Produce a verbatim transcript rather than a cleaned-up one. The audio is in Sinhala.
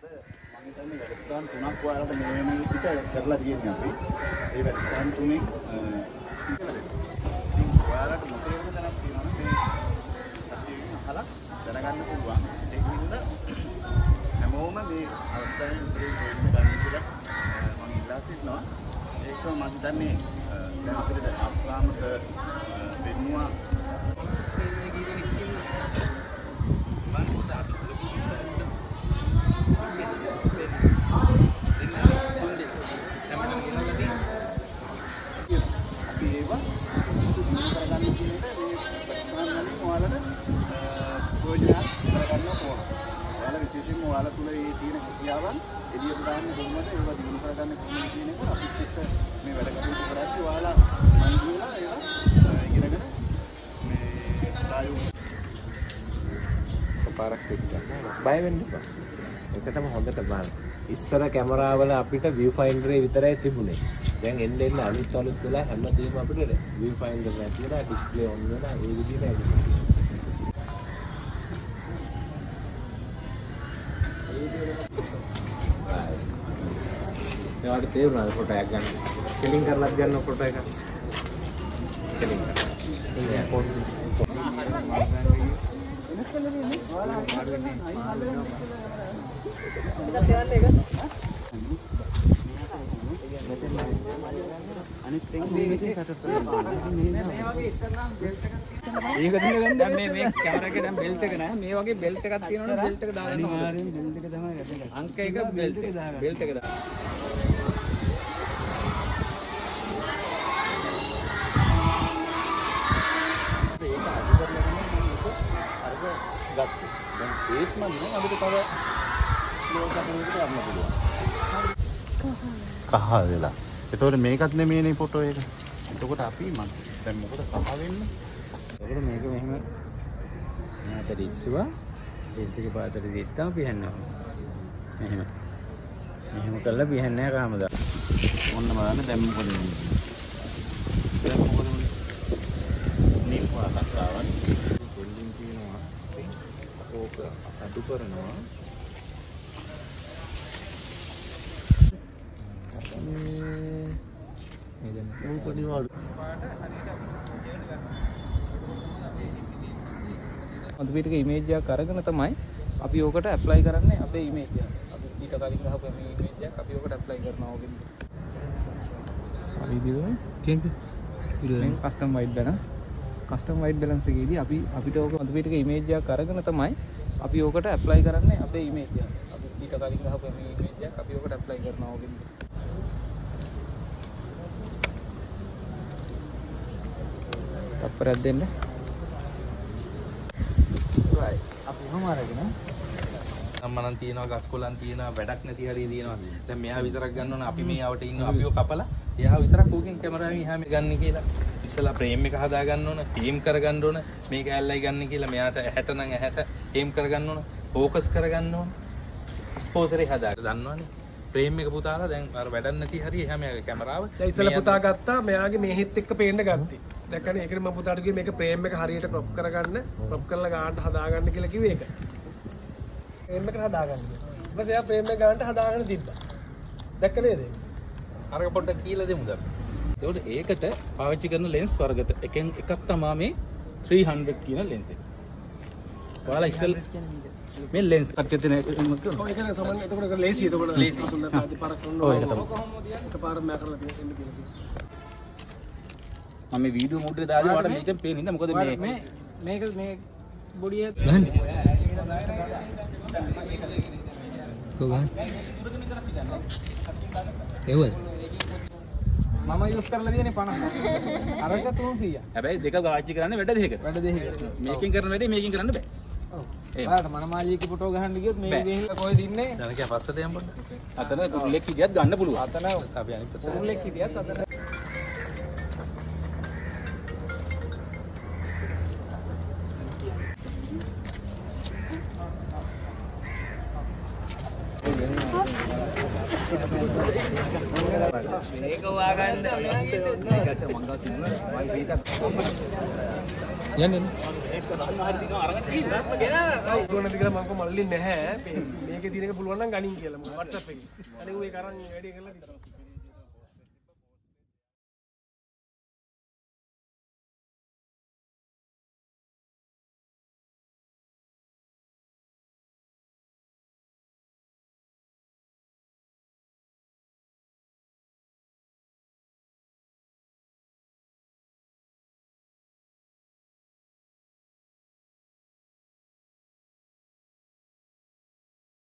වැඩසටහන් තුනක් ඔයාලට මේ වෙන විදිහට කරලා තියෙනවා අපි. ඒ වැඩසටහන් තුනේ ඉතින් ඔයාලට මොකද වෙන දැනක් තියෙනවනේ මේ සත්‍යයෙන් අහලා දැනගන්න පුළුවන්. ඒක නිසා හැමෝම මේ අවස්ථාවෙන් ඉදිරියට ගන්න කියලා මම ඉල්ලා සිටිනවා. ඒක මම හිතන්නේ දැන් අපිට අප්‍රාම සර් වෙනුවා ඔයාලා තුල මේ තියෙන ක්‍රියාවන් එළියට දාන්න කොහොමද ඒවා දිනු කරගන්නේ කොහොමද කියන එක අපිත් එක්ක මේ වැඩ කටයුතු කරද්දී ඔයාලා මන් කියලා ඒවා ඉගෙනගෙන මේ ප්‍රායෝගික පාරක් පිටියක් බය වෙන්න එපා. ඒක තමයි හොඳට බලන්න. ඉස්සර කැමරාවල අපිට view finder එක විතරයි තිබුණේ. දැන් එන්න එන්න අලුත් අලුත් වෙලා හැමදේම අපිට view finder එක තියෙනවා display on වෙනවා ඒ විදිහට ඇවිල්ලා. यार तेज ना फोटो एक गन किलिंग कर लग गन फोटो एक किलिंग ठीक है फोन अनित थिंग මේ මේ කැමරා එකේ දැන් බෙල්ට් එක නැහැ මේ වගේ බෙල්ට් එකක් තියෙනවනේ බෙල්ට් එක දාගන්න අනිවාර්යෙන් බෙල්ට් එක තමයි වැදගත් අංක එක බෙල්ට් එක දාගන්න බෙල්ට් එක දාගන්න ඒත් මම අපිට තව ලෝක කටයුතු කරන්න පුළුවන්. කහ වෙලා. ඒතකොට මේකත් නෙමෙයිනේ ෆොටෝ එක. එතකොට අපි මම දැන් මොකද කහ වෙන්නේ? එතකොට මේක මෙහෙම මෑතට ඉස්සුවා. ලෙන්ස් එක පාතට දෙත්තාම පිහන්නවා. මෙහෙම. මෙහෙම කරලා පිහන්නේ නැහැ කාමදා. ඔන්න බලන්න දැන් මොකද වෙන්නේ? දැන් මොකද වෙන්නේ? මේ පාතක්තාවන් ඕක අඩු කරනවා මේ දැන් ඕක දිවාඩු අද පිටක ඉමේජ් එකක් අරගෙන තමයි අපි ඕකට ඇප්ලයි කරන්නේ අපේ ඉමේජ් එක. අපි ඊට කලින් ගහපු මේ ඉමේජ් එක අපි ඕකට ඇප්ලයි කරනවා ඕකෙන්. හරි දියුනේ චේන්ජ් ඉතින් custom white balance custom white balance එකේදී අපි අපිට ඕක අද පිටක ඉමේජ් එකක් අරගෙන තමයි අපි ඕකට ඇප්ලයි කරන්නේ අපේ ඉමේජ් එක. අපි ඊට කලින් ගහපු මේ ඉමේජ් එක අපි ඕකට ඇප්ලයි කරනවා ඕකෙන්. තප්පරයක් දෙන්න. right. අපි කොහොම අරගෙන මමනම් තියනවා ගස්කොලන් තියනවා වැඩක් නැති හරිය තියනවා. දැන් මෙයා විතරක් ගන්න ඕන අපි මේ ආවට ඉන්නවා අපිව කපලා එයා විතරක් ඕකෙන් කැමරාවෙන් එහා මේ ගන්න කියලා. ඉස්සලා ප්‍රේම් එක හදා ගන්න ඕන, ෆීම් කර ගන්න ඕන, මේක ඇල්ලයි ගන්න කියලා මෙයාට ඇහැට නම් ඇහැට ෆීම් කර ගන්න ඕන, ફોකස් කර ගන්න ඕන. එක්ස්පෝසර් එක හදා දන්නවනේ. ප්‍රේම් එක පුතාලා දැන් අර වැඩක් නැති හරිය එහා මේ කැමරාව. දැන් ඉස්සලා පුතා ගත්තා මෙයාගේ මේ හිත් එක්ක පේන්න ගත්තී. දැක්කනේ ඒකනේ මම පුතාට කිව්වේ මේක ප්‍රේම් එක හරියට ක්‍රොප් කරගන්න, ක්‍රොප් කරලා ගන්නට හදා ගන්න කියලා කිව්වේ ඒක. ප්‍රේම් එකට හදා ගන්න. ඊපස්සේ එයා ප්‍රේම් එක ගන්නට හදාගෙන තිබ්බා. දැක්ක නේද? අරක පොඩ්ඩක් කියලා දෙමුද? ඒකට ඒකට පාවිච්චි කරන ලෙන්ස් වර්ග එකෙන් එකක් තමයි මේ three hundred කියන ලෙන්ස් එක. ඔයාලා ඉස්සෙල් මේ ලෙන්ස් කට්ටිය තියෙන ඔය කියන්නේ සමහර එතකොට ලේසි එතකොට ලේසි සුන්දර පාටි පාරක් කරනවා. ඔය එක තමයි. එකපාරක් මම කරලා තියෙන්න කියලා. මම මේ වීඩියෝ මෝඩ් එකේ දාලා ඔයාලට මේකෙන් පේන්නේ නැහැ මොකද මේ මේ මේක මේ බොඩිය ගහන්න. කොහොමද? ඒවද? මම යූස් කරලා තියෙන්නේ පනස්. අරක තුන්සිය. හැබැයි දෙක පාවිච්චි කරන්නේ වැඩ දෙකකට. වැඩ දෙකකට. මේකෙන් කරන වැඩේ මේකෙන් කරන්න බෑ. ඔව්. ඒ ඔයාලට මනමාලියක ෆොටෝ ගහන්න ගියොත් මේ ගෙහිලා කොහෙද ඉන්නේ? දැන් කිය පස්සට යන්න පොඩ්ඩක්. අතන කුරුල්ලෙක් හිටියත් ගන්න පුළුවන්. අතන අපි අනිත් පැත්තට. කුරුල්ලෙක් හිටියත් අතන මේක වාගන්න මේකට මංගා තිබුණා මම පිටක් යන්නේ නැති කියලා මම කො මල්ලි නැහැ මේකේ තියෙන එක පුළුවන් නම් ගනින් කියලා මම WhatsApp එකේ. අනේ ඌ ඒක අරන් වැඩි කරලා